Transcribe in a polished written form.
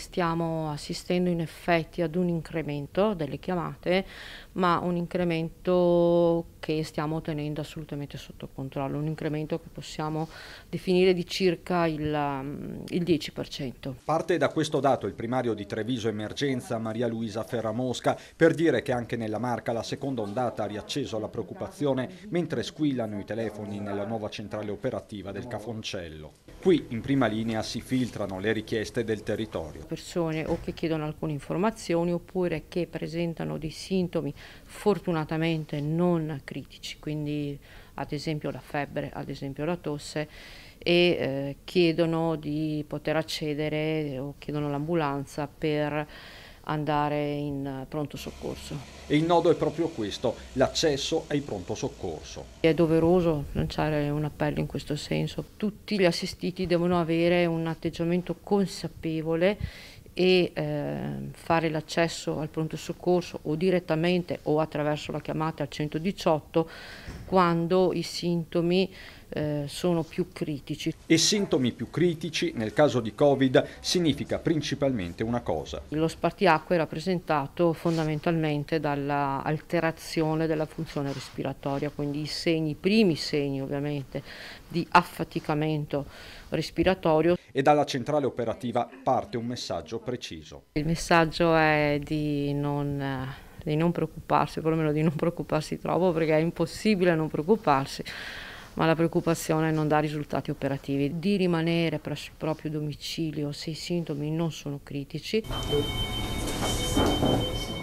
stiamo assistendo in effetti ad un incremento delle chiamate, ma un incremento che stiamo tenendo assolutamente sotto controllo, un incremento che possiamo definire di circa il 10%. Parte da questo dato il primario di Treviso Emergenza, Maria Luisa Ferramosca, per dire che anche nella Marca la seconda ondata ha riacceso la preoccupazione mentre squillano i telefoni nella nuova centrale operativa del Cafoncello. Qui in prima linea si filtrano le richieste del territorio. Persone o che chiedono alcune informazioni oppure che presentano dei sintomi fortunatamente non critici, quindi ad esempio la febbre, ad esempio la tosse, e chiedono di poter accedere o chiedono l'ambulanza per andare in pronto soccorso. E il nodo è proprio questo, l'accesso ai pronto soccorso. È doveroso lanciare un appello in questo senso. Tutti gli assistiti devono avere un atteggiamento consapevole e fare l'accesso al pronto soccorso o direttamente o attraverso la chiamata al 118 quando i sintomi sono più critici. E sintomi più critici nel caso di Covid significa principalmente una cosa. Lo spartiacque è rappresentato fondamentalmente dalla alterazione della funzione respiratoria, quindi i primi segni ovviamente di affaticamento respiratorio. E dalla centrale operativa parte un messaggio preciso. Il messaggio è di non preoccuparsi, perlomeno di non preoccuparsi troppo, perché è impossibile non preoccuparsi, ma la preoccupazione non dà risultati operativi. Di rimanere presso il proprio domicilio se i sintomi non sono critici.